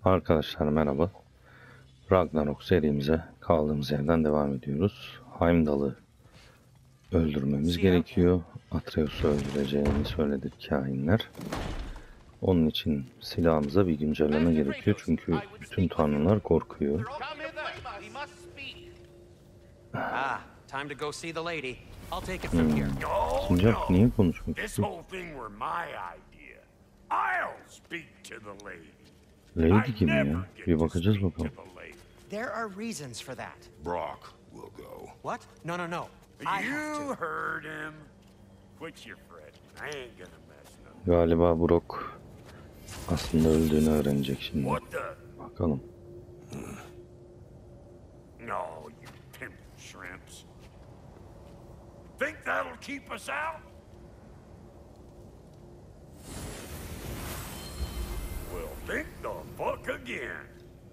Arkadaşlar merhaba. Ragnarok serimize kaldığımız yerden devam ediyoruz. Heimdall'ı öldürmemiz gerekiyor. Atreus'u öldüreceğini söyledi kahinler. Onun için silahımıza bir güncelleme gerekiyor. Çünkü bütün tanrılar korkuyor. Time to go see the lady. I'll take it from here. Sincap niye konuşmak This istiyor? whole thing were my idea. I'll speak to the lady. Lady I kim never ya? get Bir to bakacağız speak bakalım. to the lady. There are reasons for that. Brock will go. What? No. I have You to. heard him. Quit your fretting. I ain't gonna mess nothing. Galiba Brock aslında öldüğünü öğrenecek şimdi. What the? Bakalım. No, you pimp shrimps. Think that'll keep us out? Well, think the fuck again.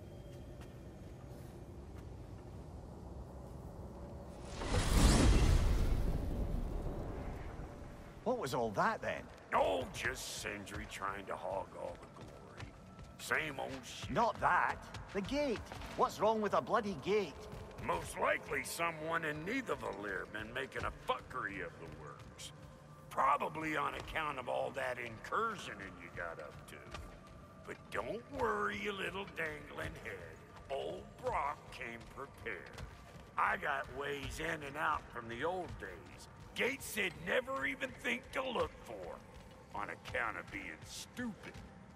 What was all that then? Oh, just Sindri trying to hog all the glory. Same old shit. Not that. The gate. What's wrong with a bloody gate? Most likely someone in Nidavellir been making a fuckery of the works. Probably on account of all that incursioning you got up to. But don't worry, you little dangling head. Old Brock came prepared. I got ways in and out from the old days. Gates they'd never even think to look for. On account of being stupid.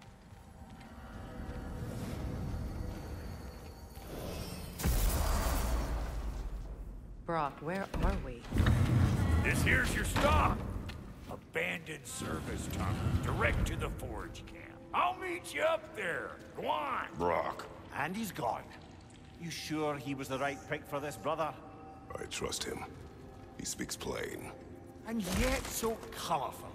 Brock, where are we? This here's your stop. Abandoned service tunnel, direct to the forge camp. I'll meet you up there. Go on. Brock, And he's gone. You sure he was the right pick for this, brother? I trust him. He speaks plain. And yet so colorfully.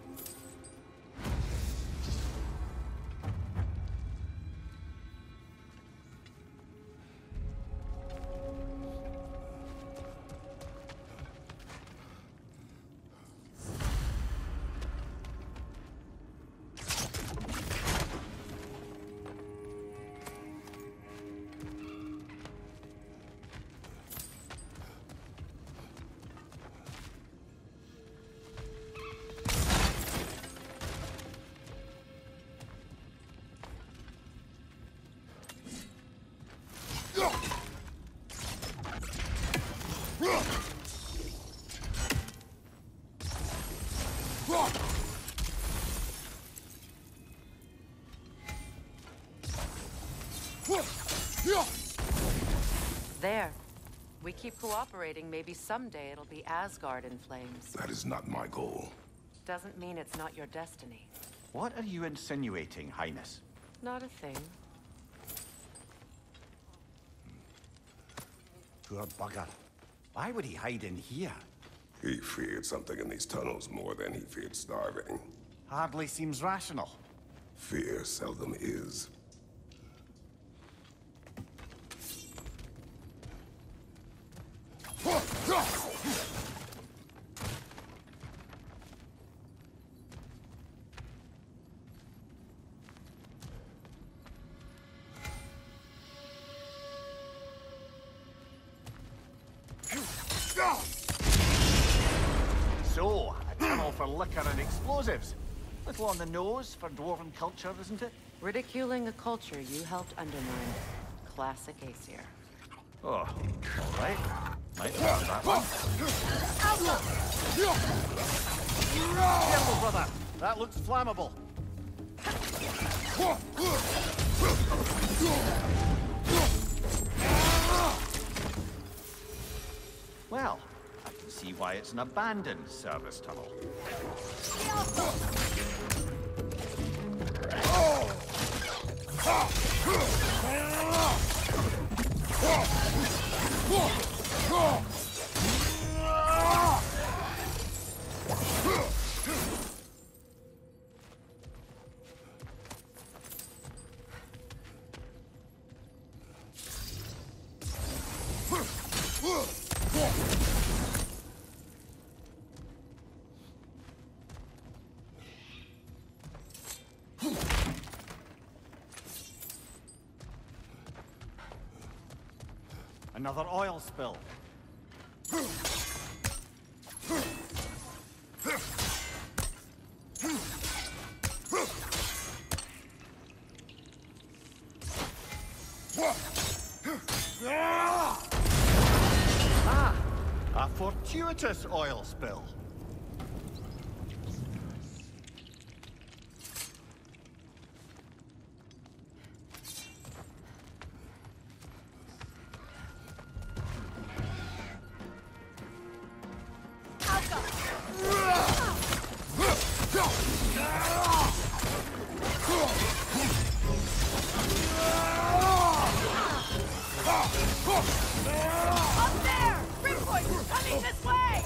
There. We keep cooperating, maybe someday it'll be Asgard in flames. That is not my goal. Doesn't mean it's not your destiny. What are you insinuating, Highness? Not a thing. Poor bugger. Why would he hide in here? He feared something in these tunnels more than he feared starving. Hardly seems rational. Fear seldom is. So, a tunnel for liquor and explosives. Little on the nose for dwarven culture, isn't it? Ridiculing a culture you helped undermine. Classic Aesir. Oh, all right. Might have that one. Careful, brother. That looks flammable. Well, I can see why it's an abandoned service tunnel. Another oil spill. Ah! A fortuitous oil spill. Up there! Reinforcements coming this way!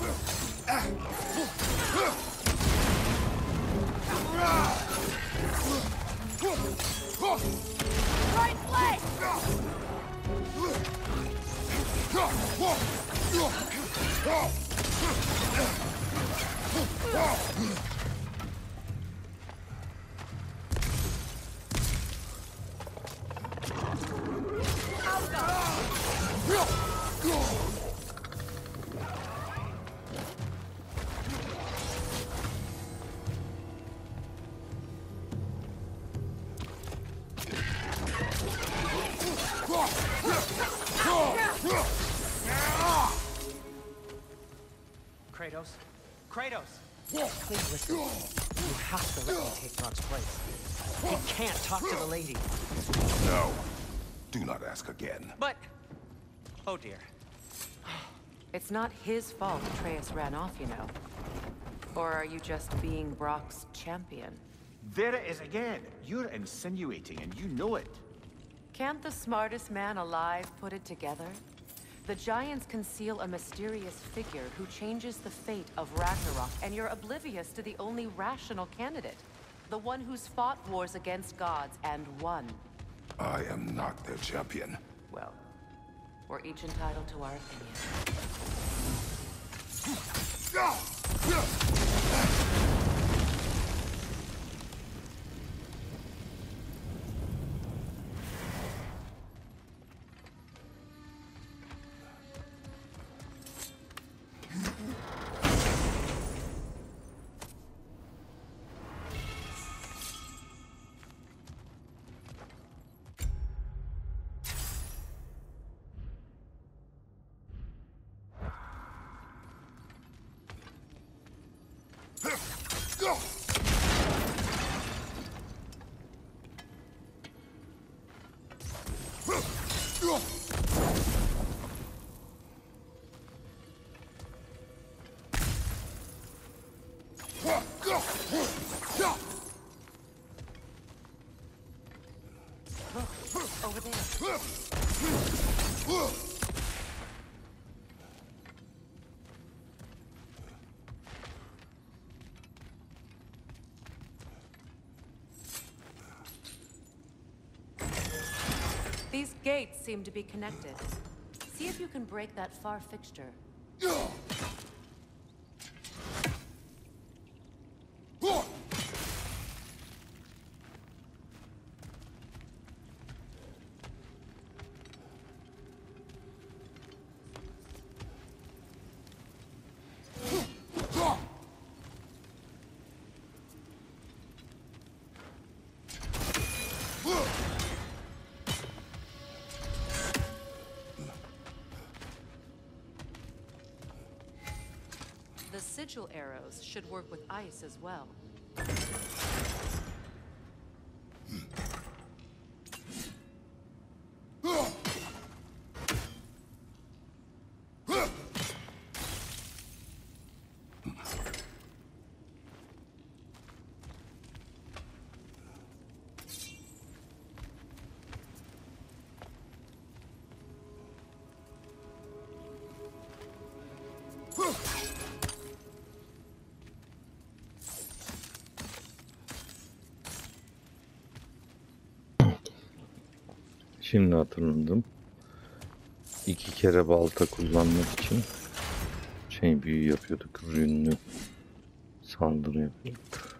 Right flank! Kratos? Kratos! Please listen. You have to let me take Rock's place. He can't talk to the lady. No. Do not ask again. But... Oh dear. It's not his fault Atreus ran off, you know. Or are you just being Brock's champion? There it is again. You're insinuating, and you know it. Can't the smartest man alive put it together? The Giants conceal a mysterious figure who changes the fate of Ragnarok, and you're oblivious to the only rational candidate. The one who's fought wars against gods and won. I am not their champion. Well, we're each entitled to our opinion. Over there. These gates seem to be connected. See if you can break that far fixture. The sigil arrows should work with ice as well. Şimdi hatırladım. 2 kere balta kullanmak için büyü yapıyorduk. Rünlü saldırı yapıyorduk.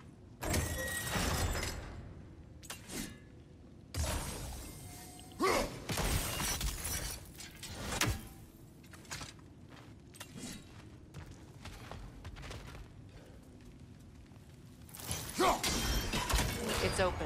It's open.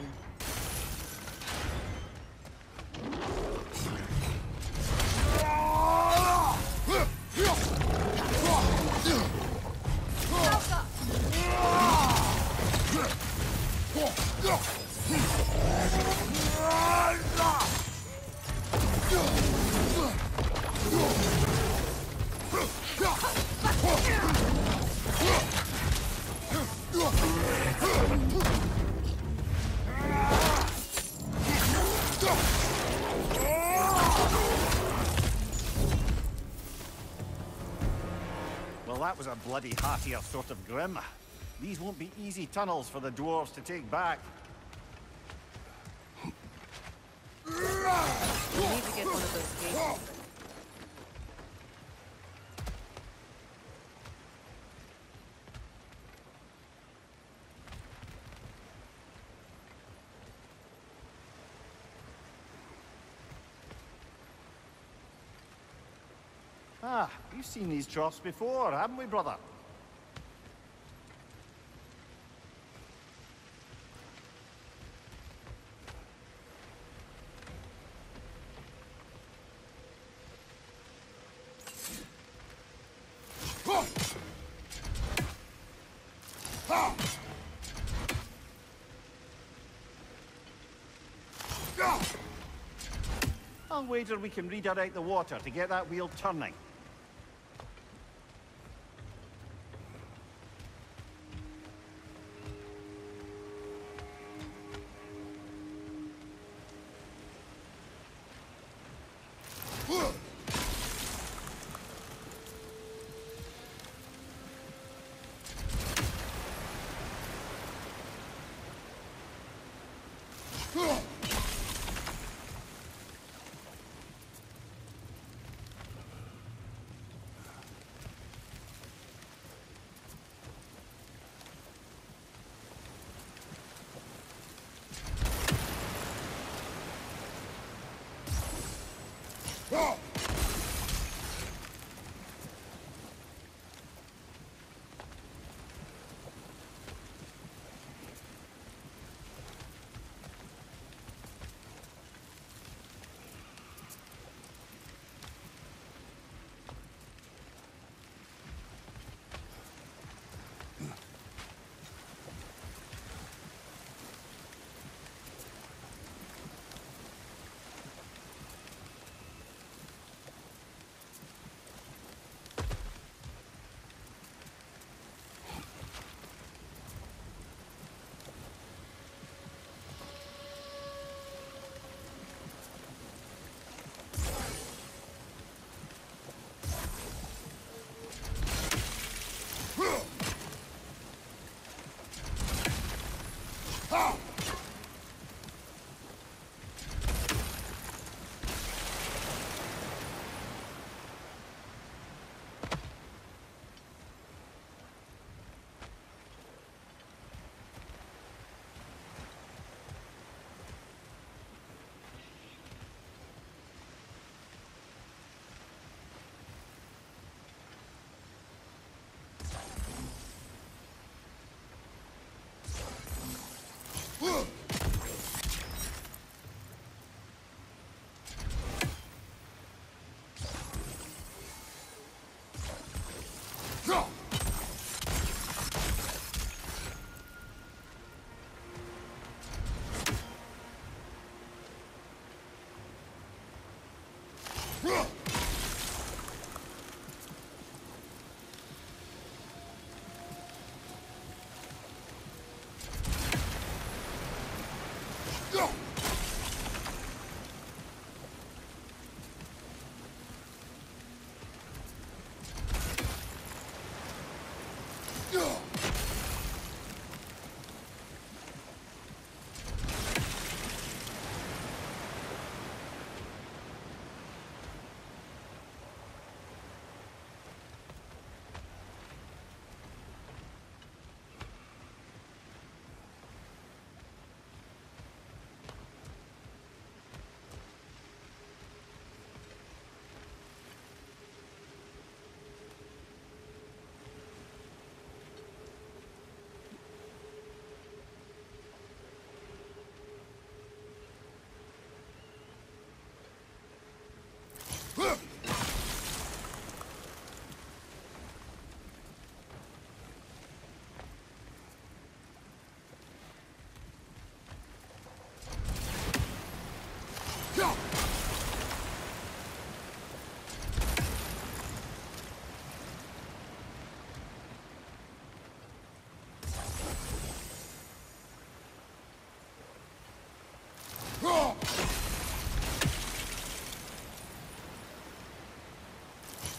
Well, that was a bloody heartier sort of grim. These won't be easy tunnels for the dwarves to take back. We need to get one of those gates. Ah, we've seen these troughs before, haven't we, brother? I'll wager we can redirect the water to get that wheel turning.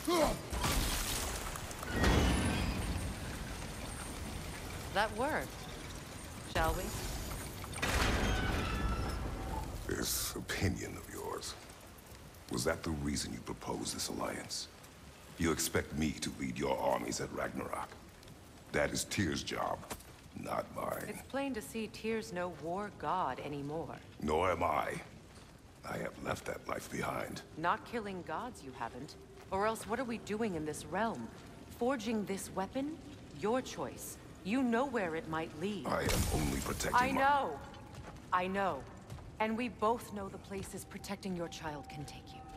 That worked. Shall we? This opinion of yours, was that the reason you proposed this alliance? You expect me to lead your armies at Ragnarok? That is Tyr's job, not mine. It's plain to see Tyr's no war god anymore. Nor am I. I have left that life behind. Not killing gods, you haven't. Or else what are we doing in this realm? Forging this weapon? Your choice. You know where it might lead. I am only protecting I know. I know. And we both know the places protecting your child can take you.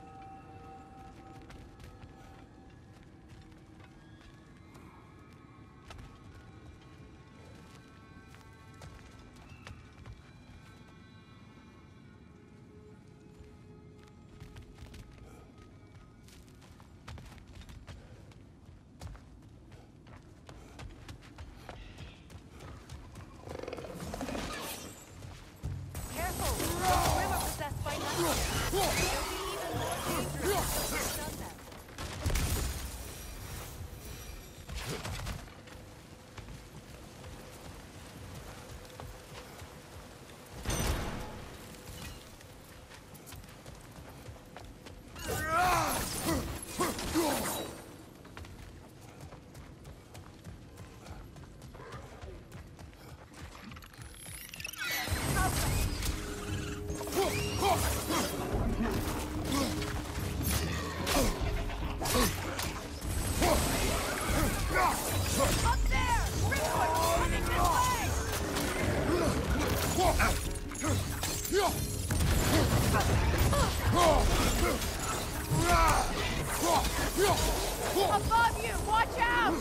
Above you! Watch out!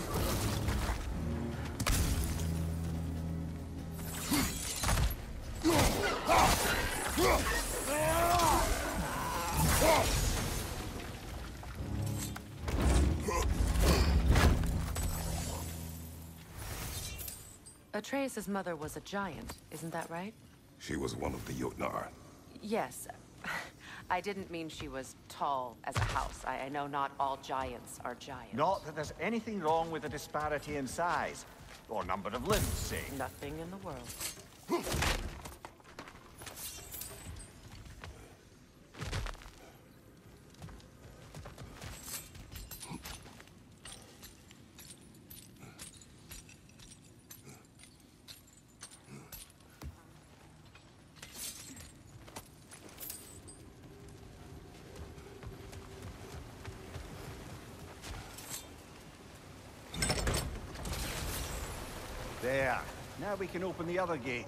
Atreus' mother was a giant, isn't that right? She was one of the Jotnar. Yes. I didn't mean she was tall as a house. I know not all giants are giants. Not that there's anything wrong with the disparity in size, or number of limbs, say. Nothing in the world. There. Now we can open the other gate.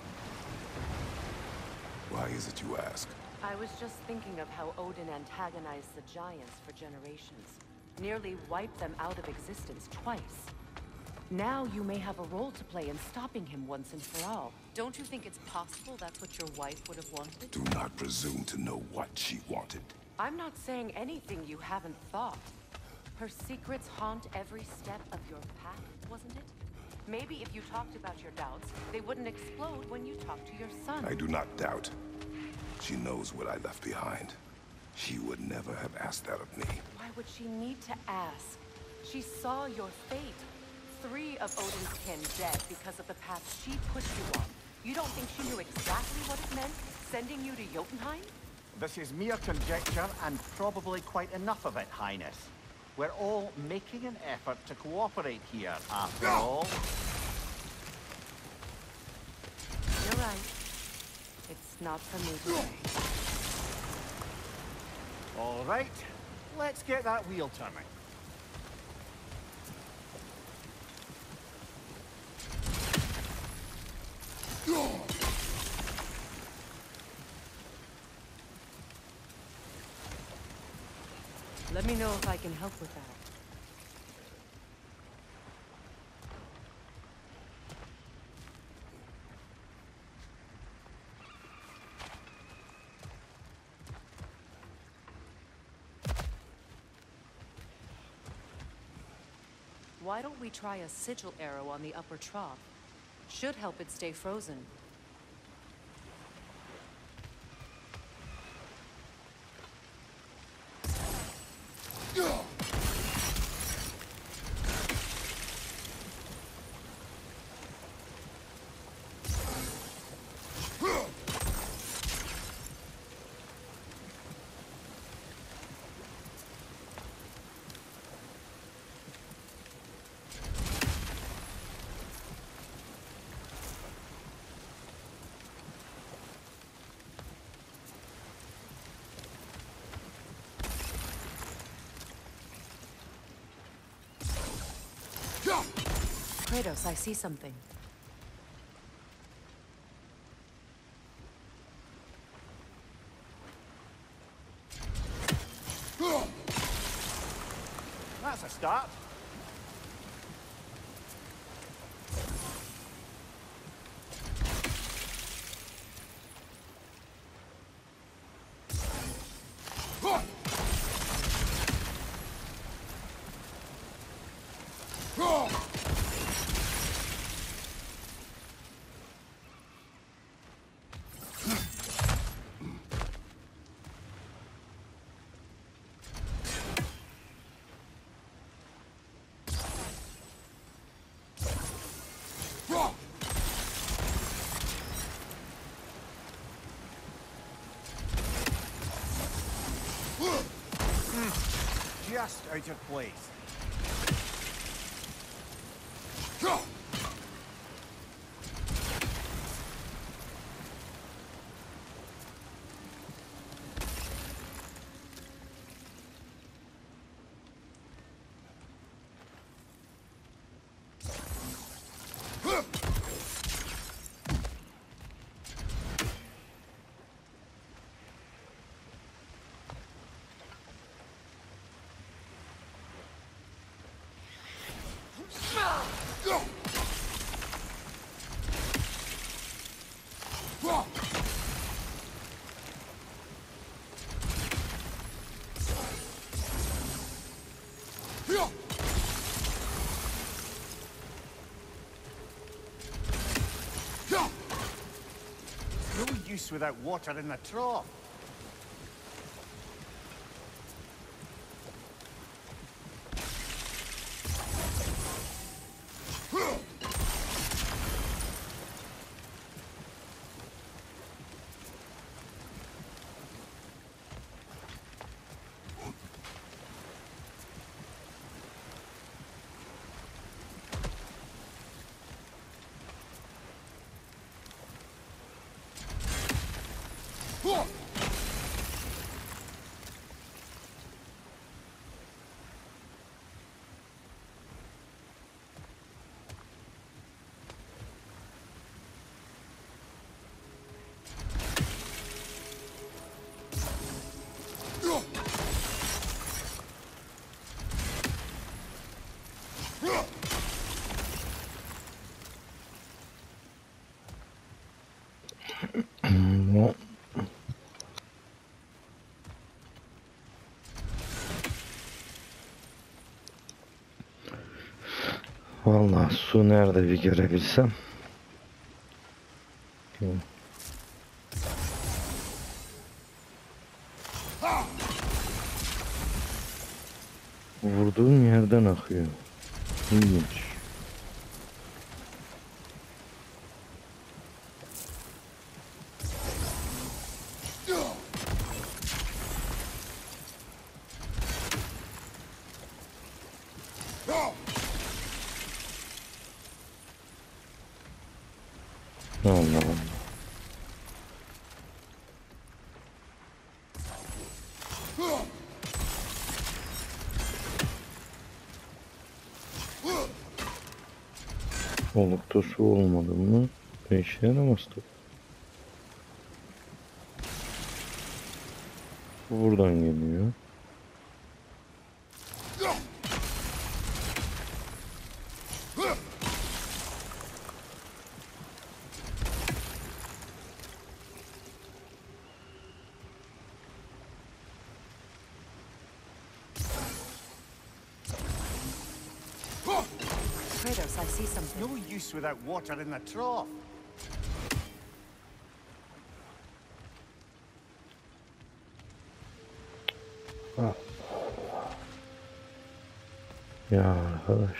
Why is it you ask? I was just thinking of how Odin antagonized the giants for generations. Nearly wiped them out of existence twice. Now you may have a role to play in stopping him once and for all. Don't you think it's possible that's what your wife would have wanted? Do not presume to know what she wanted. I'm not saying anything you haven't thought. Her secrets haunt every step of your path, wasn't it? Maybe if you talked about your doubts, they wouldn't explode when you talked to your son. I do not doubt. She knows what I left behind. She would never have asked that of me. Why would she need to ask? She saw your fate. 3 of Odin's kin dead because of the path she pushed you on. You don't think she knew exactly what it meant, sending you to Jotunheim? This is mere conjecture, and probably quite enough of it, Highness. We're all making an effort to cooperate here, after all. You're right. It's not for me to say. All right, let's get that wheel turning. Let me know if I can help with that. Why don't we try a sigil arrow on the upper trough? Should help it stay frozen. Kratos, I see something. That's a start. Just out of place. No use without water in the trough. Vallahi su nerede bir görebilsem. Vurduğum yerden akıyor. İlginç. Allah Allah. Olukta su olmadı mı? İşe yaramaz tabii. Bu buradan geliyor. Kratos, I see something. No use without water in the trough. Ya arkadaş.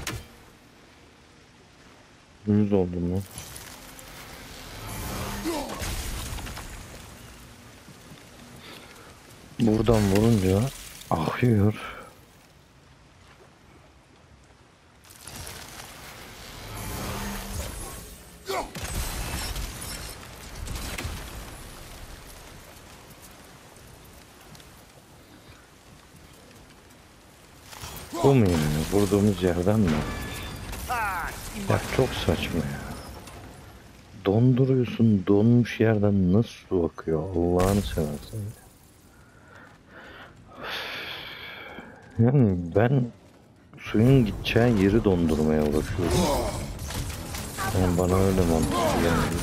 Yüz oldum lan. Buradan vurunca akıyor. Bu mu yani? Vurduğumuz yerden mi? Ya çok saçma ya. Donduruyorsun, donmuş yerden nasıl su akıyor? Allah'ını seversen. Yani ben suyun gideceği yeri dondurmaya uğraşıyorum. Yani bana öyle mantıklı geldi.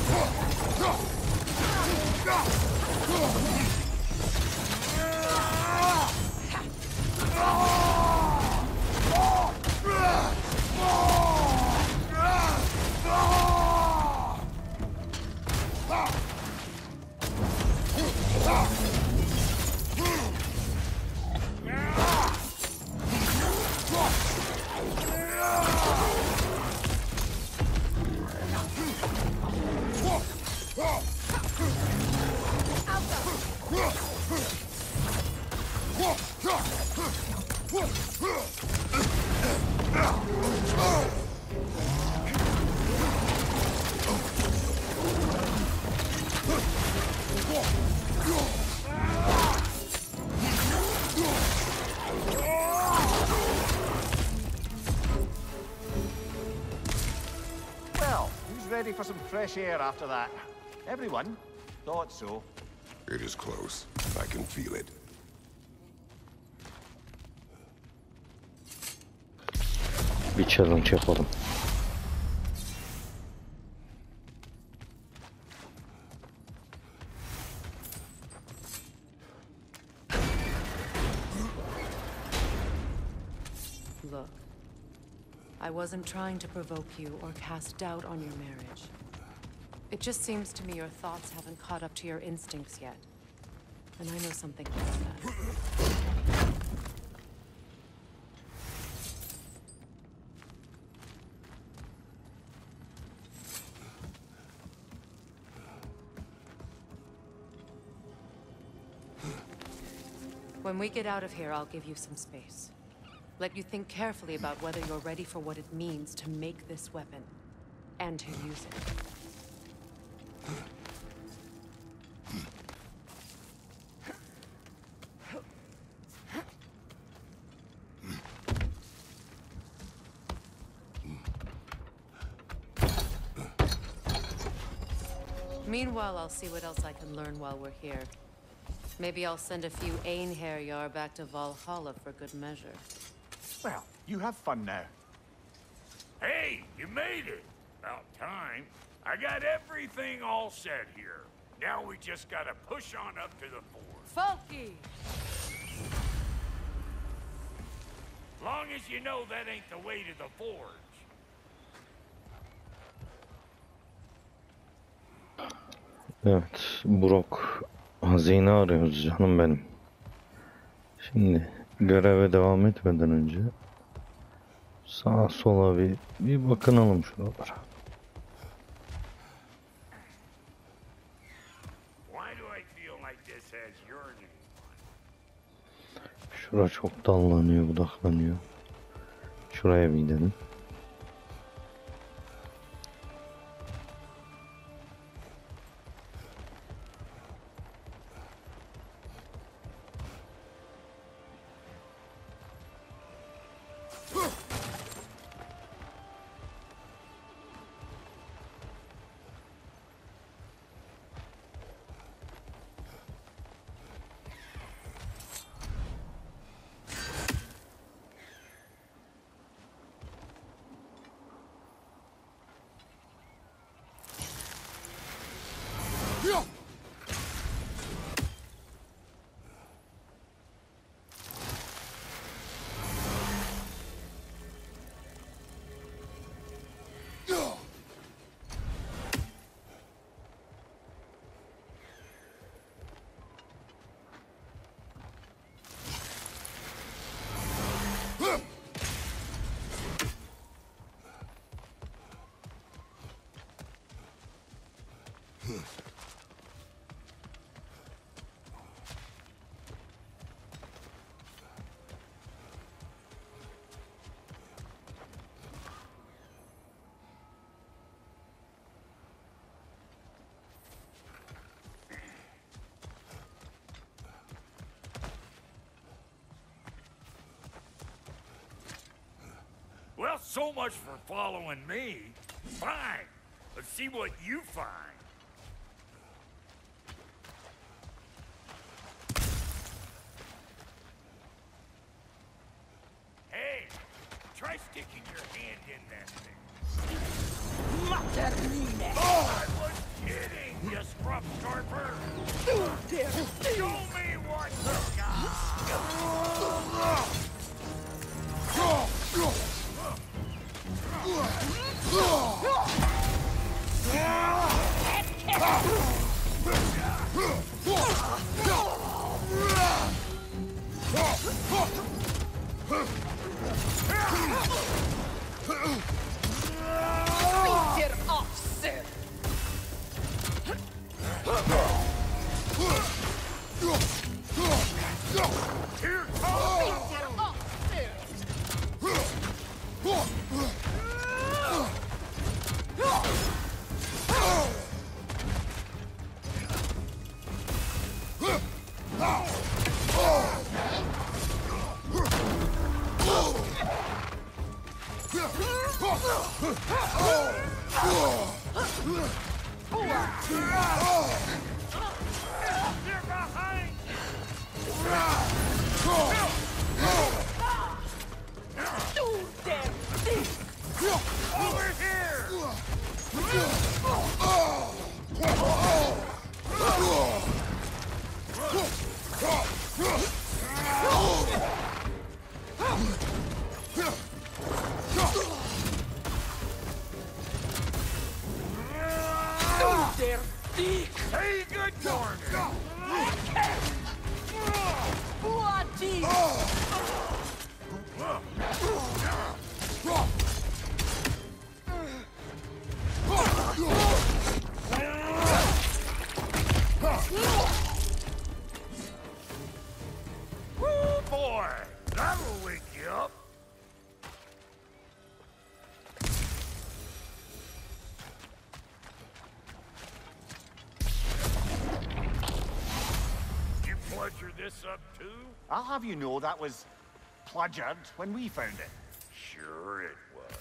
Well, who's ready for some fresh air after that? Everyone? Thought so. It is close. I can feel it. Bir challenge yapalım. Look, I wasn't trying to provoke you or cast doubt on your marriage. It just seems to me your thoughts haven't caught up to your instincts yet. And I know something about that. When we get out of here, I'll give you some space. Let you think carefully about whether you're ready for what it means to make this weapon, and to use it. Meanwhile, I'll see what else I can learn while we're here. Maybe I'll send a few Einherjar back to Valhalla for good measure. Well, you have fun now. Hey, you made it. About time. I got everything all set here. Now we just gotta push on up to the fort. Falky! Long as you know that ain't the way to the forge. Evet, Brok hazine arıyoruz canım benim. Şimdi göreve devam etmeden önce sağa sola bir bakınalım şuralara. Why do I feel like this has your name on it? Şura çok dallanıyor, budaklanıyor. Şuraya bir gidelim. so much for following me. Fine. Let's see what you find. Hey, try sticking your hand in that thing. I was kidding, you scruff scarper. Show me what you got. Get off, sir! Here comes. Get off, sir! They're behind. Over here. Hey, good morning. Woo, boy, that'll wake you up. You bludger this up too? I'll have you know that was pludgered when we found it. Sure it was.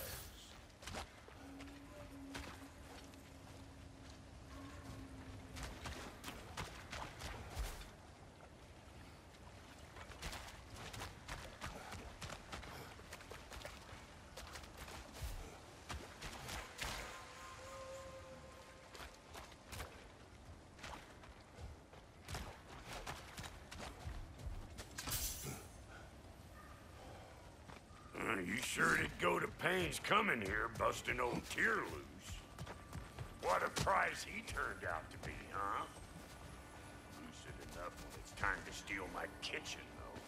You sure did go to pains coming here, busting old Tyr loose. What a prize he turned out to be, huh? Lucid enough when it's time to steal my kitchen, though.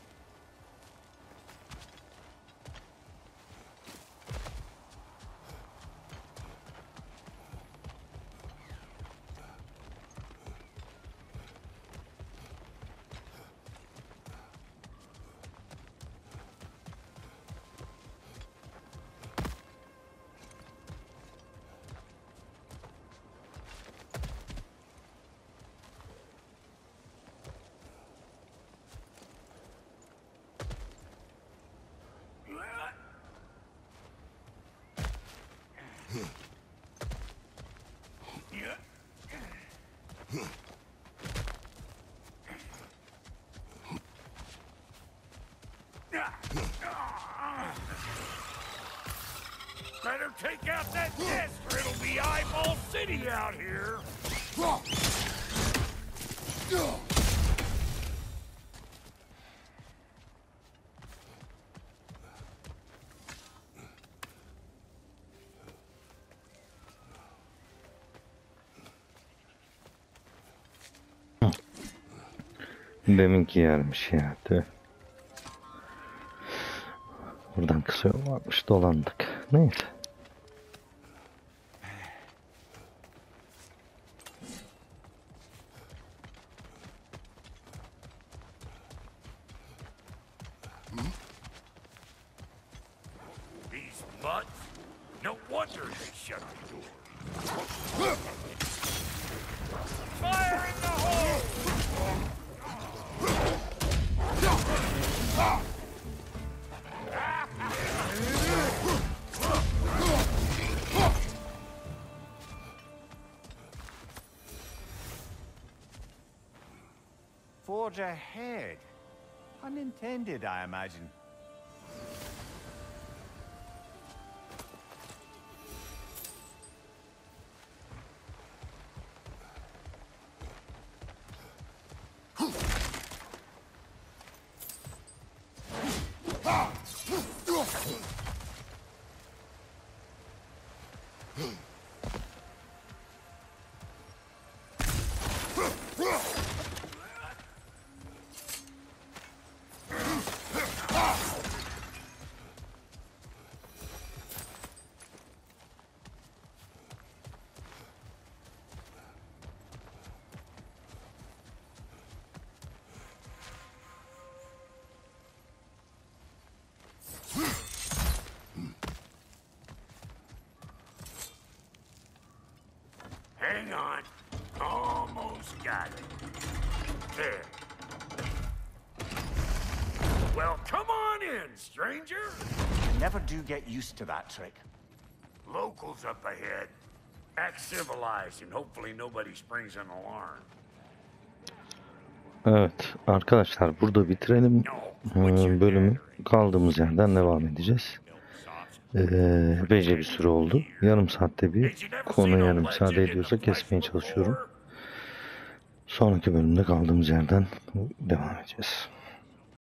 Better take out that desk or it'll be Eyeball City out here. Deminki yermiş ya. Tüh. Buradan kısa yol varmış, dolandık. Neyse. These mutts? No wonder they shut the door. Fire in the hole! forge ahead. Unintended, I imagine. Hang on. Almost got it. There. Well, come on in, stranger. Never do get used to that trick. Locals up ahead. Act civilized and hopefully nobody springs an alarm. Evet arkadaşlar, burada bitirelim bölümü. Kaldığımız yerden devam edeceğiz. Epeyce bir süre oldu. Yarım saatte bir konu, yani müsaade ediyorsa kesmeye çalışıyorum. Sonraki bölümde kaldığımız yerden devam edeceğiz.